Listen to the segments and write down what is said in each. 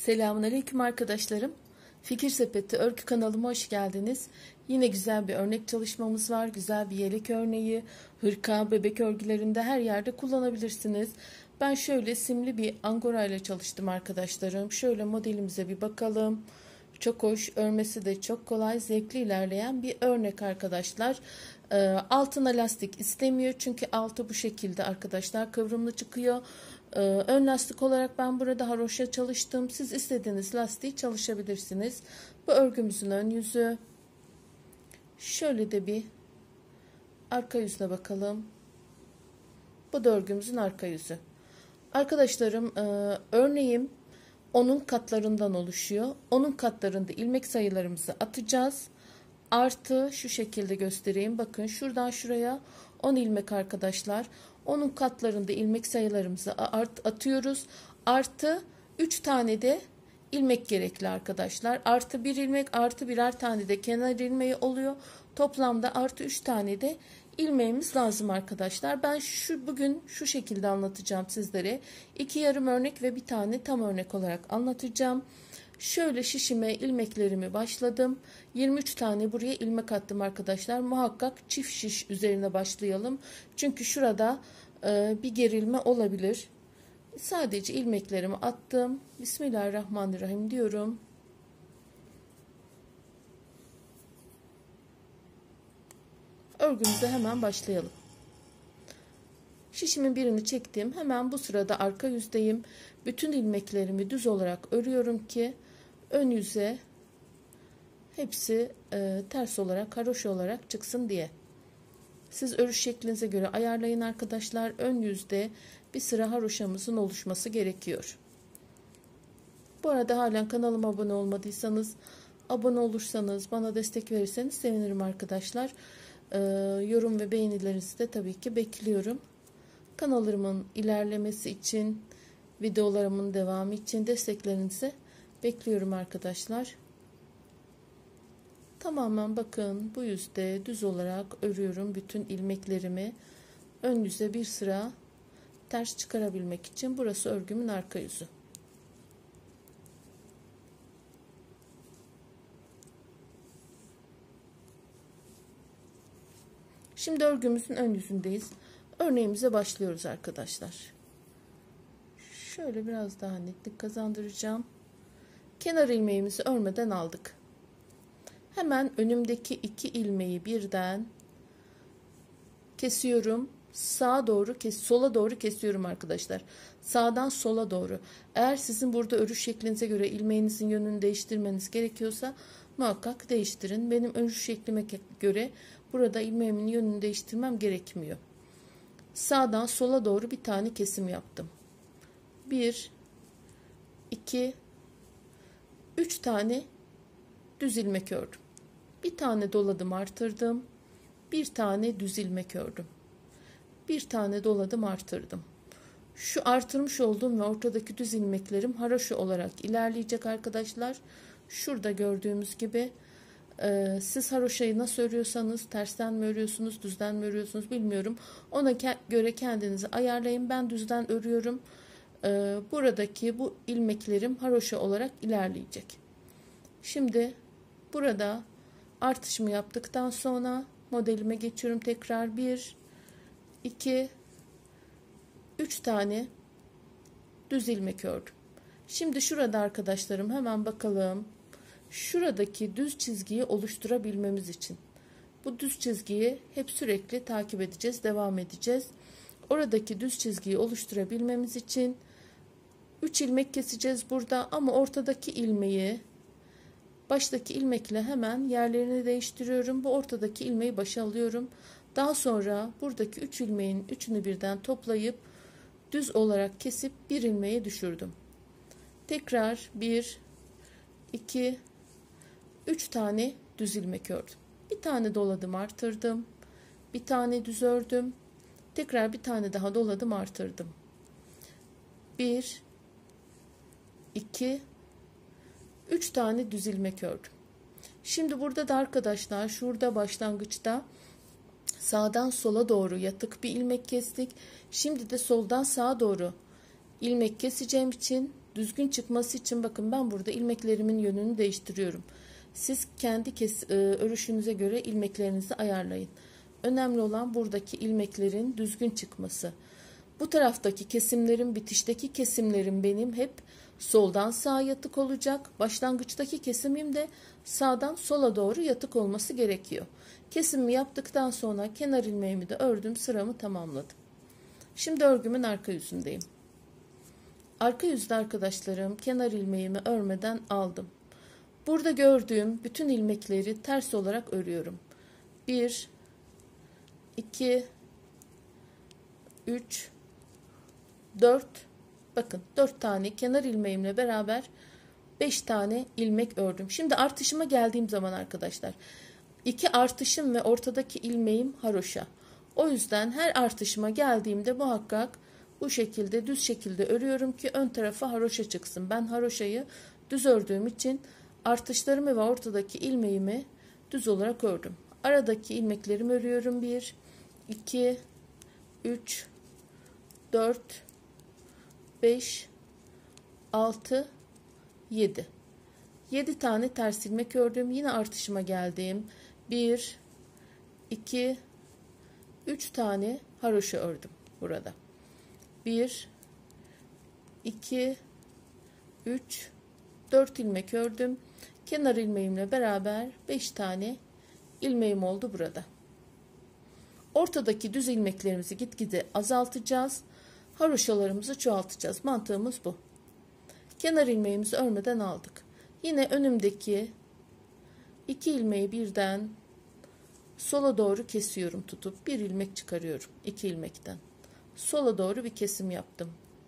Selamünaleyküm arkadaşlarım. Fikir Sepeti örgü kanalıma hoş geldiniz. Yine güzel bir örnek çalışmamız var. Güzel bir yelek örneği, hırka, bebek örgülerinde her yerde kullanabilirsiniz. Ben şöyle simli bir angora ile çalıştım arkadaşlarım. Şöyle modelimize bir bakalım. Çok hoş, örmesi de çok kolay, zevkli ilerleyen bir örnek arkadaşlar. Altına lastik istemiyor çünkü altı bu şekilde arkadaşlar kıvrımlı çıkıyor. Ön lastik olarak ben burada haroşa çalıştım. Siz istediğiniz lastiği çalışabilirsiniz. Bu örgümüzün ön yüzü. Şöyle de bir arka yüzüne bakalım. Bu da örgümüzün arka yüzü. Arkadaşlarım, örneğim onun katlarından oluşuyor. Onun katlarında ilmek sayılarımızı atacağız. Artı şu şekilde göstereyim. Bakın şuradan şuraya 10 ilmek arkadaşlar. Onun katlarında ilmek sayılarımızı atıyoruz. Artı 3 tane de ilmek gerekli arkadaşlar. Artı 1 ilmek artı birer tane de kenar ilmeği oluyor. Toplamda artı 3 tane de ilmeğimiz lazım arkadaşlar. Ben bugün şu şekilde anlatacağım sizlere. 2 yarım örnek ve bir tane tam örnek olarak anlatacağım. Şöyle şişime ilmeklerimi başladım. 23 tane buraya ilmek attım arkadaşlar. Muhakkak çift şiş üzerine başlayalım. Çünkü şurada bir gerilme olabilir. Sadece ilmeklerimi attım. Bismillahirrahmanirrahim diyorum. Örgümüze hemen başlayalım. Şişimin birini çektim. Hemen bu sırada arka yüzdeyim. Bütün ilmeklerimi düz olarak örüyorum ki ön yüze hepsi ters olarak, haroşa olarak çıksın diye. Siz örüş şeklinize göre ayarlayın arkadaşlar. Ön yüzde bir sıra haroşamızın oluşması gerekiyor. Bu arada halen kanalıma abone olmadıysanız, abone olursanız, bana destek verirseniz sevinirim arkadaşlar. Yorum ve beğenilerinizi de tabii ki bekliyorum. Kanalımın ilerlemesi için, videolarımın devamı için desteklerinizi bekliyorum arkadaşlar. Tamamen bakın bu yüzde düz olarak örüyorum bütün ilmeklerimi. Ön yüze bir sıra ters çıkarabilmek için. Burası örgümün arka yüzü. Şimdi örgümüzün ön yüzündeyiz. Örneğimize başlıyoruz arkadaşlar. Şöyle biraz daha netlik kazandıracağım. Kenar ilmeğimizi örmeden aldık. Hemen önümdeki 2 ilmeği birden kesiyorum. Sağa doğru sola doğru kesiyorum arkadaşlar. Sağdan sola doğru. Eğer sizin burada örüş şeklinize göre ilmeğinizin yönünü değiştirmeniz gerekiyorsa muhakkak değiştirin. Benim örüş şeklime göre burada ilmeğimin yönünü değiştirmem gerekmiyor. Sağdan sola doğru bir tane kesim yaptım. 1 2 3 tane düz ilmek ördüm. Bir tane doladım, artırdım. Bir tane düz ilmek ördüm. Bir tane doladım, artırdım. Şu artırmış olduğum ve ortadaki düz ilmeklerim haroşa olarak ilerleyecek arkadaşlar. Şurada gördüğümüz gibi siz haroşayı nasıl örüyorsanız, tersten mi örüyorsunuz, düzden mi örüyorsunuz bilmiyorum. Ona göre kendinizi ayarlayın. Ben düzden örüyorum. Buradaki bu ilmeklerim haroşa olarak ilerleyecek. Şimdi burada artışımı yaptıktan sonra modelime geçiyorum. Tekrar 1 2 3 tane düz ilmek ördüm. Şimdi şurada arkadaşlarım hemen bakalım. Şuradaki düz çizgiyi oluşturabilmemiz için bu düz çizgiyi hep sürekli takip edeceğiz, devam edeceğiz. Oradaki düz çizgiyi oluşturabilmemiz için 3 ilmek keseceğiz burada ama ortadaki ilmeği baştaki ilmekle hemen yerlerini değiştiriyorum. Bu ortadaki ilmeği başa alıyorum. Daha sonra buradaki 3 ilmeğin üçünü birden toplayıp düz olarak kesip bir ilmeğe düşürdüm. Tekrar 1 2 3 tane düz ilmek ördüm. Bir tane doladım, artırdım. Bir tane düz ördüm. Tekrar bir tane daha doladım, artırdım. 1 2 3 tane düz ilmek ördüm. Şimdi burada da arkadaşlar şurada başlangıçta sağdan sola doğru yatık bir ilmek kestik. Şimdi de soldan sağa doğru ilmek keseceğim için düzgün çıkması için bakın ben burada ilmeklerimin yönünü değiştiriyorum. Siz kendi örüşünüze göre ilmeklerinizi ayarlayın. Önemli olan buradaki ilmeklerin düzgün çıkması. Bu taraftaki kesimlerin, bitişteki kesimlerim benim hep soldan sağa yatık olacak. Başlangıçtaki kesimim de sağdan sola doğru yatık olması gerekiyor. Kesimimi yaptıktan sonra kenar ilmeğimi de ördüm, sıramı tamamladım. Şimdi örgümün arka yüzündeyim. Arka yüzde arkadaşlarım kenar ilmeğimi örmeden aldım. Burada gördüğüm bütün ilmekleri ters olarak örüyorum. 1 2 3 4, bakın 4 tane kenar ilmeğimle beraber 5 tane ilmek ördüm. Şimdi artışıma geldiğim zaman arkadaşlar 2 artışım ve ortadaki ilmeğim haroşa. O yüzden her artışıma geldiğimde muhakkak bu şekilde düz şekilde örüyorum ki ön tarafa haroşa çıksın. Ben haroşayı düz ördüğüm için artışlarımı ve ortadaki ilmeğimi düz olarak ördüm. Aradaki ilmeklerimi örüyorum. 1 2 3 4 5 6 7 7 tane ters ilmek ördüm. Yine artışıma geldim. 1 2 3 tane haroşa ördüm burada. 1 2 3 4 ilmek ördüm. Kenar ilmeğimle beraber 5 tane ilmeğim oldu burada. Ortadaki düz ilmeklerimizi gitgide azaltacağız. Haroşalarımızı çoğaltacağız. Mantığımız bu. Kenar ilmeğimizi örmeden aldık. Yine önümdeki 2 ilmeği birden sola doğru kesiyorum tutup bir ilmek çıkarıyorum 2 ilmekten. Sola doğru bir kesim yaptım.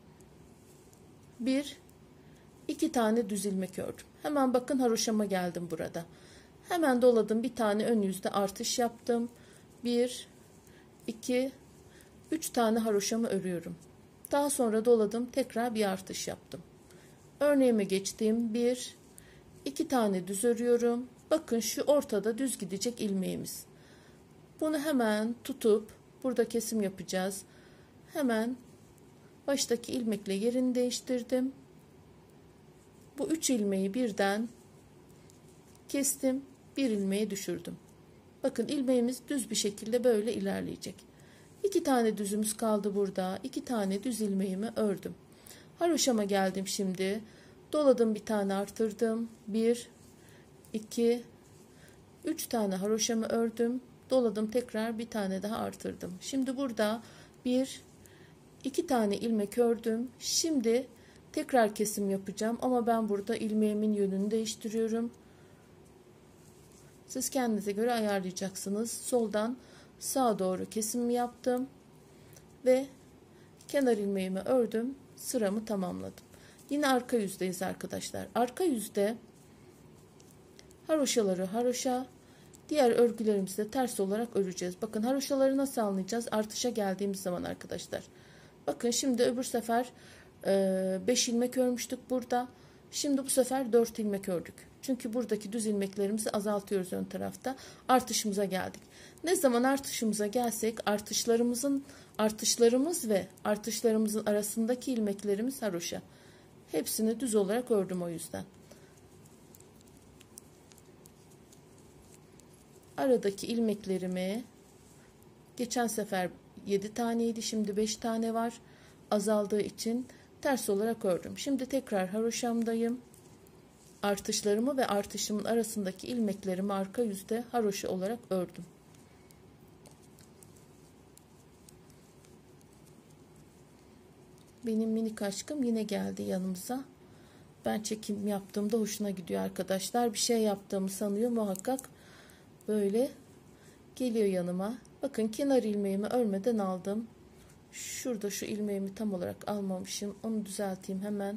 2 tane düz ilmek ördüm. Hemen bakın haroşama geldim burada. Hemen doladım, bir tane ön yüzde artış yaptım. 1 2 3 tane haroşamı örüyorum. Daha sonra doladım, tekrar bir artış yaptım. Örneğime geçtim. 2 tane düz örüyorum. Bakın şu ortada düz gidecek ilmeğimiz. Bunu hemen tutup burada kesim yapacağız. Hemen baştaki ilmekle yerini değiştirdim. Bu 3 ilmeği birden kestim. Bir ilmeği düşürdüm. Bakın ilmeğimiz düz bir şekilde böyle ilerleyecek. 2 tane düzümüz kaldı burada. 2 tane düz ilmeğimi ördüm. Haroşama geldim şimdi. Doladım, bir tane artırdım. 1 2 3 tane haroşamı ördüm. Doladım, tekrar bir tane daha artırdım. Şimdi burada 2 tane ilmek ördüm. Şimdi tekrar kesim yapacağım ama ben burada ilmeğimin yönünü değiştiriyorum. Siz kendinize göre ayarlayacaksınız. Soldan sağa doğru kesim yaptım ve kenar ilmeğimi ördüm. Sıramı tamamladım. Yine arka yüzdeyiz arkadaşlar. Arka yüzde haroşaları haroşa, diğer örgülerimizi de ters olarak öreceğiz. Bakın haroşaları nasıl anlayacağız? Artışa geldiğimiz zaman arkadaşlar. Bakın şimdi öbür sefer 5 ilmek örmüştük burada. Şimdi bu sefer 4 ilmek ördük. Çünkü buradaki düz ilmeklerimizi azaltıyoruz ön tarafta. Artışımıza geldik. Ne zaman artışımıza gelsek artışlarımız ve artışlarımızın arasındaki ilmeklerimiz haroşa. Hepsini düz olarak ördüm o yüzden. Aradaki ilmeklerimi geçen sefer 7 taneydi, şimdi 5 tane var. Azaldığı için ters olarak ördüm. Şimdi tekrar haroşamdayım. Artışlarımı ve artışımın arasındaki ilmeklerimi arka yüzde haroşa olarak ördüm. Benim minik aşkım yine geldi yanımıza. Ben çekim yaptığımda hoşuna gidiyor arkadaşlar. Bir şey yaptığımı sanıyor muhakkak. Böyle geliyor yanıma. Bakın kenar ilmeğimi örmeden aldım. Şurada şu ilmeğimi tam olarak almamışım. Onu düzelteyim hemen.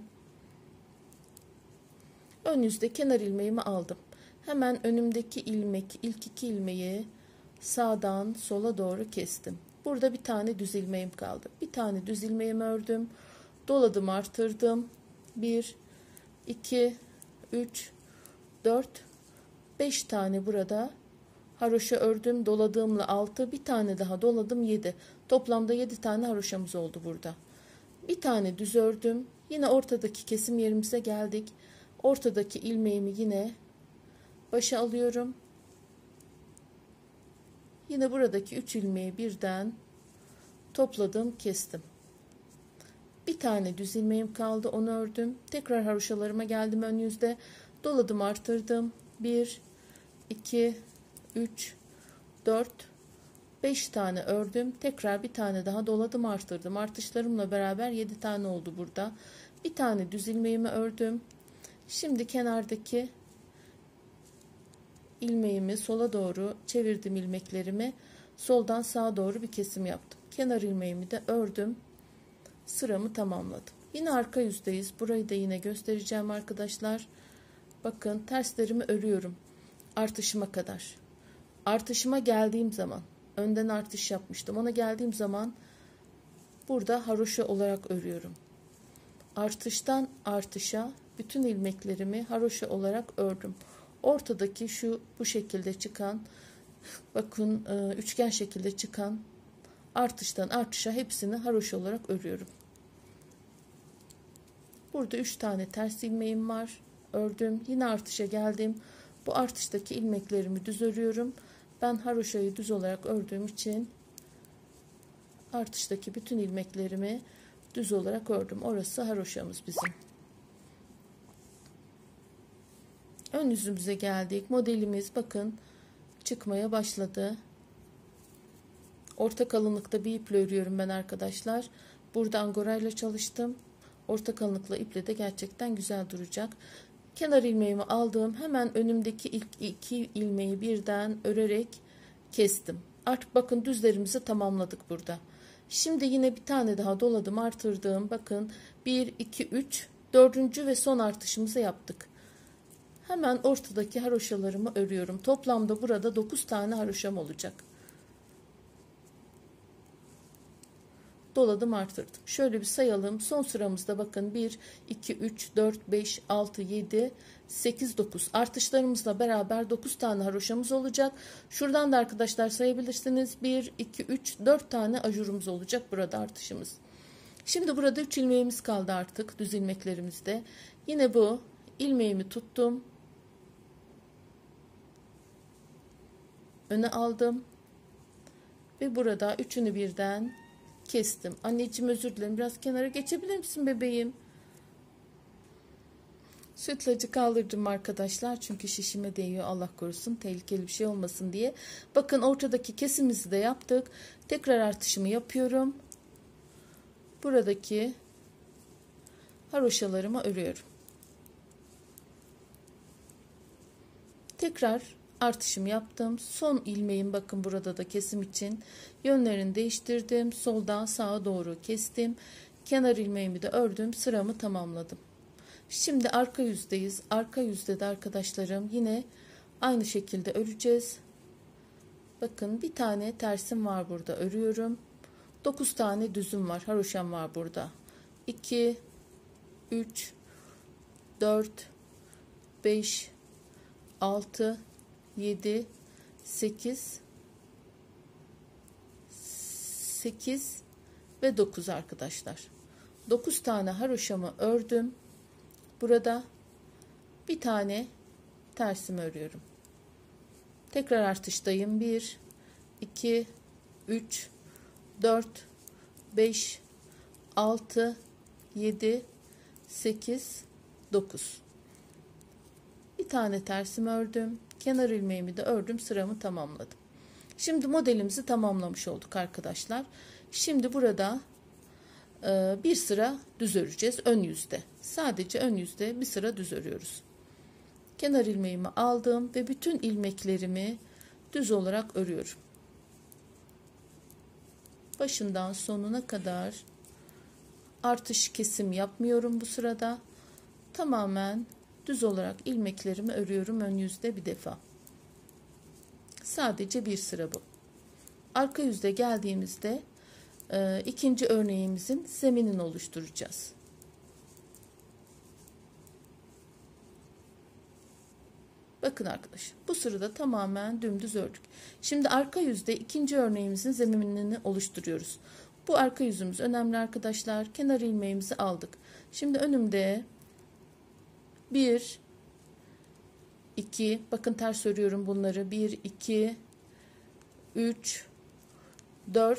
Ön yüzde kenar ilmeğimi aldım. Hemen önümdeki ilmek, ilk 2 ilmeği sağdan sola doğru kestim. Burada bir tane düz ilmeğim kaldı. Bir tane düz ilmeğimi ördüm. Doladım, artırdım. 1 2 3 4 5 tane burada haroşa ördüm. Doladığımla 6, bir tane daha doladım, 7. Toplamda 7 tane haroşamız oldu burada. Bir tane düz ördüm. Yine ortadaki kesim yerimize geldik. Ortadaki ilmeğimi yine başa alıyorum. Yine buradaki 3 ilmeği birden topladım, kestim. Bir tane düz ilmeğim kaldı, onu ördüm. Tekrar haroşalarıma geldim, ön yüzde doladım, artırdım. 1 2 3 4 5 tane ördüm. Tekrar bir tane daha doladım, artırdım. Artışlarımla beraber 7 tane oldu burada. Bir tane düz ilmeğimi ördüm. Şimdi kenardaki ilmeğimi sola doğru çevirdim, ilmeklerimi soldan sağa doğru bir kesim yaptım. Kenar ilmeğimi de ördüm. Sıramı tamamladım. Yine arka yüzdeyiz. Burayı da yine göstereceğim arkadaşlar. Bakın, terslerimi örüyorum artışıma kadar. Artışıma geldiğim zaman, önden artış yapmıştım, ona geldiğim zaman burada haroşa olarak örüyorum. Artıştan artışa bütün ilmeklerimi haroşa olarak ördüm. Ortadaki şu bu şekilde çıkan, bakın üçgen şekilde çıkan artıştan artışa hepsini haroşa olarak örüyorum. Burada 3 tane ters ilmeğim var. Ördüm. Yine artışa geldim. Bu artıştaki ilmeklerimi düz örüyorum. Ben haroşayı düz olarak ördüğüm için artıştaki bütün ilmeklerimi düz olarak ördüm. Orası haroşamız bizim. Ön yüzümüze geldik. Modelimiz bakın çıkmaya başladı. Orta kalınlıkta bir iple örüyorum ben arkadaşlar. Burada angorayla çalıştım. Orta kalınlıkla iple de gerçekten güzel duracak. Kenar ilmeğimi aldım. Hemen önümdeki ilk 2 ilmeği birden örerek kestim. Artık bakın düzlerimizi tamamladık burada. Şimdi yine bir tane daha doladım, artırdım. Bakın 1 2 3 dördüncü ve son artışımızı yaptık. Hemen ortadaki haroşalarımı örüyorum. Toplamda burada 9 tane haroşam olacak. Doladım, artırdım. Şöyle bir sayalım. Son sıramızda bakın 1 2 3 4 5 6 7 8 9 artışlarımızla beraber 9 tane haroşamız olacak. Şuradan da arkadaşlar sayabilirsiniz. 1 2 3 4 tane ajurumuz olacak burada, artışımız. Şimdi burada 3 ilmeğimiz kaldı artık düz ilmeklerimizde. Yine bu ilmeğimi tuttum. Öne aldım. Ve burada üçünü birden kestim. Anneciğim özür dilerim. Biraz kenara geçebilir misin bebeğim? Sütlacı kaldırdım arkadaşlar. Çünkü şişime değiyor. Allah korusun. Tehlikeli bir şey olmasın diye. Bakın ortadaki kesimimizi de yaptık. Tekrar artışımı yapıyorum. Buradaki haroşalarımı örüyorum. Tekrar artışımı yaptım. Son ilmeğim bakın burada da kesim için yönlerini değiştirdim. Soldan sağa doğru kestim. Kenar ilmeğimi de ördüm. Sıramı tamamladım. Şimdi arka yüzdeyiz. Arka yüzde de arkadaşlarım yine aynı şekilde öreceğiz. Bakın bir tane tersim var burada, örüyorum. 9 tane düzüm var. Haroşam var burada. 2 3 4 5 6 7 8 ve 9 arkadaşlar. 9 tane haroşamı ördüm. Burada bir tane tersimi örüyorum. Tekrar artıştayım. 1 2 3 4 5 6 7 8 9. Bir tane tersimi ördüm. Kenar ilmeğimi de ördüm. Sıramı tamamladım. Şimdi modelimizi tamamlamış olduk arkadaşlar. Şimdi burada bir sıra düz öreceğiz ön yüzde. Sadece ön yüzde bir sıra düz örüyoruz. Kenar ilmeğimi aldım ve bütün ilmeklerimi düz olarak örüyorum. Başından sonuna kadar artış kesim yapmıyorum bu sırada. Tamamen düz olarak ilmeklerimi örüyorum ön yüzde bir defa. Sadece bir sıra bu. Arka yüzde geldiğimizde ikinci örneğimizin zeminini oluşturacağız. Bakın arkadaşlar, bu sırada tamamen dümdüz ördük. Şimdi arka yüzde ikinci örneğimizin zeminini oluşturuyoruz. Bu arka yüzümüz önemli arkadaşlar. Kenar ilmeğimizi aldık. Şimdi önümde 1 2, bakın ters örüyorum bunları. 1 2 3 4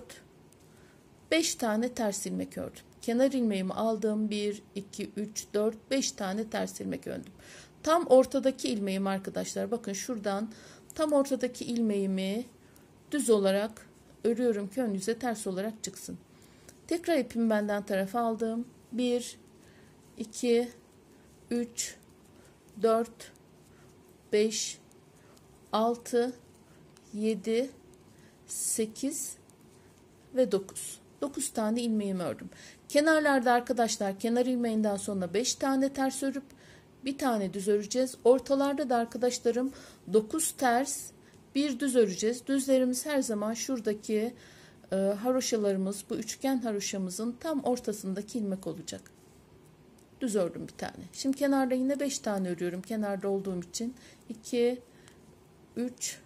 5 tane ters ilmek ördüm. Kenar ilmeğimi aldım. 1 2 3 4 5 tane ters ilmek ördüm. Tam ortadaki ilmeğim arkadaşlar. Bakın şuradan tam ortadaki ilmeğimi düz olarak örüyorum ki ön yüze ters olarak çıksın. Tekrar ipimi benden tarafa aldım. 1 2 3 4 5 6 7 8 ve 9. 9 tane ilmeğimi ördüm. Kenarlarda arkadaşlar kenar ilmeğinden sonra 5 tane ters örüp bir tane düz öreceğiz. Ortalarda da arkadaşlarım 9 ters, bir düz öreceğiz. Düzlerimiz her zaman şuradaki haroşalarımız, bu üçgen haroşamızın tam ortasındaki ilmek olacak. Düz ördüm bir tane. Şimdi kenarda yine 5 tane örüyorum. Kenarda olduğum için 2 3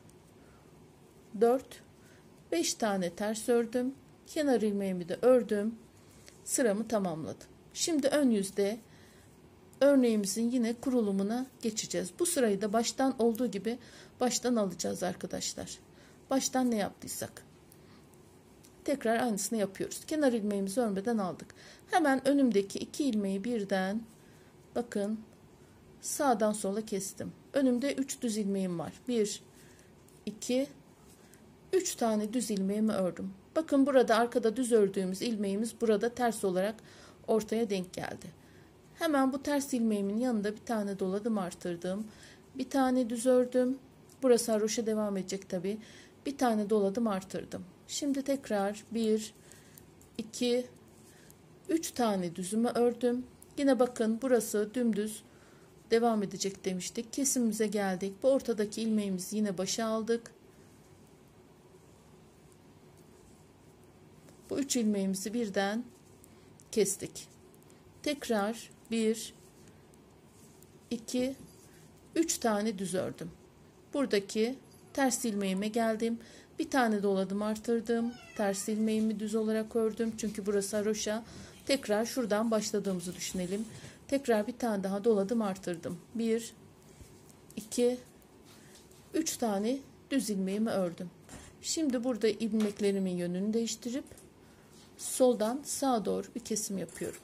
4 5 tane ters ördüm. Kenar ilmeğimi de ördüm. Sıramı tamamladım. Şimdi ön yüzde örneğimizin yine kurulumuna geçeceğiz. Bu sırayı da baştan olduğu gibi baştan alacağız arkadaşlar. Baştan ne yaptıysak tekrar aynısını yapıyoruz. Kenar ilmeğimizi örmeden aldık. Hemen önümdeki 2 ilmeği birden bakın sağdan sola kestim. Önümde 3 düz ilmeğim var. 1 2 3 tane düz ilmeğimi ördüm. Bakın burada arkada düz ördüğümüz ilmeğimiz burada ters olarak ortaya denk geldi. Hemen bu ters ilmeğimin yanında bir tane doladım, artırdım. Bir tane düz ördüm. Burası haroşa devam edecek tabi. Bir tane doladım, artırdım. Şimdi tekrar 1 2 3 tane düzümü ördüm. Yine bakın burası dümdüz devam edecek demiştik. Kesimimize geldik. Bu ortadaki ilmeğimizi yine başa aldık. Bu 3 ilmeğimizi birden kestik. Tekrar 1 2 3 tane düz ördüm. Buradaki ters ilmeğime geldim. Bir tane doladım, artırdım. Ters ilmeğimi düz olarak ördüm. Çünkü burası haroşa. Tekrar şuradan başladığımızı düşünelim. Tekrar bir tane daha doladım, artırdım. 1 2 3 tane düz ilmeğimi ördüm. Şimdi burada ilmeklerimin yönünü değiştirip soldan sağa doğru bir kesim yapıyorum.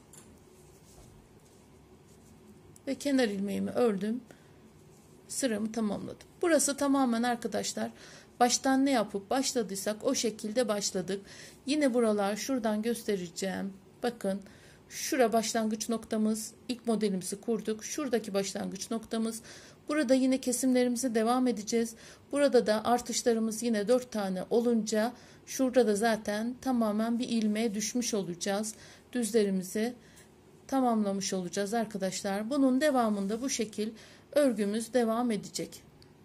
Ve kenar ilmeğimi ördüm. Sıramı tamamladım. Burası tamamen arkadaşlar baştan ne yapıp başladıysak o şekilde başladık. Yine buralar şuradan göstereceğim. Bakın şura başlangıç noktamız. İlk modelimizi kurduk. Şuradaki başlangıç noktamız. Burada yine kesimlerimize devam edeceğiz. Burada da artışlarımız yine 4 tane olunca şurada da zaten tamamen bir ilmeğe düşmüş olacağız. Düzlerimizi tamamlamış olacağız arkadaşlar. Bunun devamında bu şekil örgümüz devam edecek.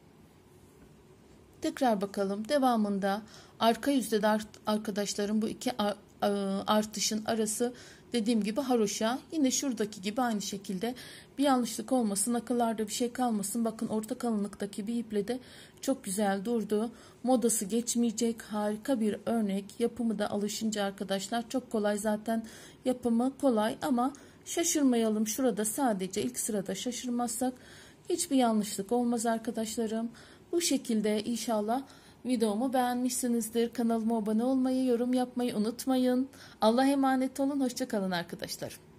Tekrar bakalım. Devamında arka yüzde de arkadaşlarım bu iki artışın arası dediğim gibi haroşa. Yine şuradaki gibi aynı şekilde bir yanlışlık olmasın, akıllarda bir şey kalmasın. Bakın orta kalınlıktaki bir iple de çok güzel durdu. Modası geçmeyecek harika bir örnek. Yapımı da alışınca arkadaşlar çok kolay, zaten yapımı kolay ama şaşırmayalım. Şurada sadece ilk sırada şaşırmazsak hiçbir yanlışlık olmaz arkadaşlarım. Bu şekilde inşallah videomu beğenmişsinizdir. Kanalıma abone olmayı, yorum yapmayı unutmayın. Allah'a emanet olun. Hoşça kalın arkadaşlar.